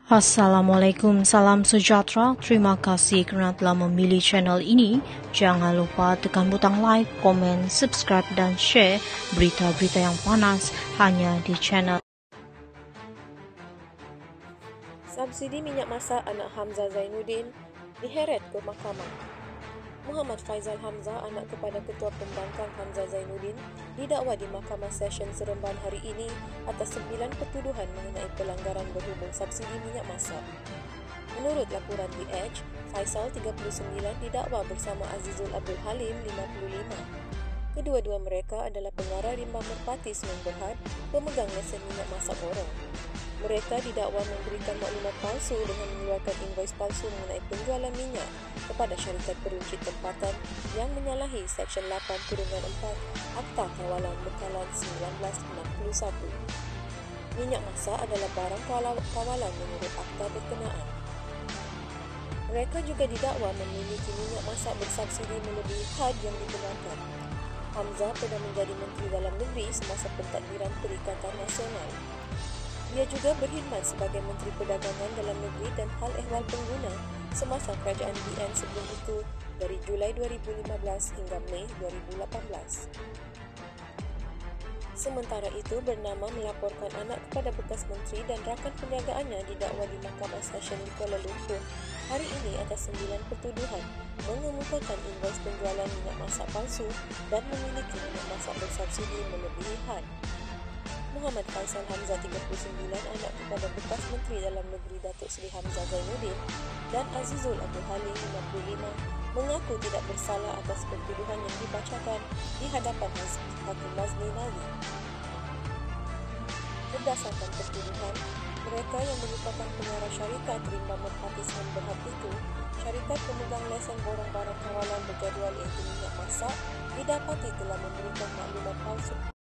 Assalamualaikum, salam sejahtera. Terima kasih kerana telah memilih channel ini. Jangan lupa tekan butang like, komen, subscribe dan share berita-berita yang panas hanya di channel. Subsidi minyak masak anak Hamzah Zainuddin diheret ke mahkamah. Muhammad Faizal Hamzah, anak kepada Ketua Pembangkang Hamzah Zainuddin, didakwa di Mahkamah Session Seremban hari ini atas 9 pertuduhan mengenai pelanggaran berhubung subsidi minyak masak. Menurut laporan The Edge, Faisal 39 didakwa bersama Azizul Abdul Halim 55. Kedua-dua mereka adalah pengarah rimba merpati Semen Berhad, pemegang lesen minyak masak borong. Mereka didakwa memberikan maklumat palsu dengan mengeluarkan invoice palsu mengenai penjualan minyak kepada syarikat peruncit tempatan yang menyalahi Seksyen 8-4 Akta Kawalan Bekalan 1961. Minyak masak adalah barang kawalan menurut akta berkenaan. Mereka juga didakwa memiliki minyak masak bersubsidi melebihi had yang dibenarkan. Hamzah pernah menjadi Menteri Dalam Negeri semasa pentadbiran Perikatan Nasional. Dia juga berkhidmat sebagai Menteri Perdagangan Dalam Negeri dan Hal Ehwal Pengguna semasa kerajaan BN sebelum itu dari Julai 2015 hingga Mei 2018. Sementara itu, bernama melaporkan anak kepada bekas menteri dan rakan perniagaannya didakwa di Mahkamah Session di Kuala Lumpur hari ini atas 9 pertuduhan mengemukakan invoice penjualan minyak masak palsu dan memiliki minyak masak bersubsidi melebihi had. Muhammad Faisal Hamzah 39, anak kepada bekas Menteri Dalam Negeri Datuk Seri Hamzah Zainuddin, dan Azizul Abdul Halim 55 mengaku tidak bersalah atas pertuduhan yang dibacakan di hadapan Hakim Mazni Nali. Berdasarkan pertuduhan, mereka yang merupakan pengarah syarikat rimba merpati Semen Berhad itu, syarikat pemegang lesen borong barang kawalan berjadual iaitu minyak masak, didapati telah memberikan maklumat palsu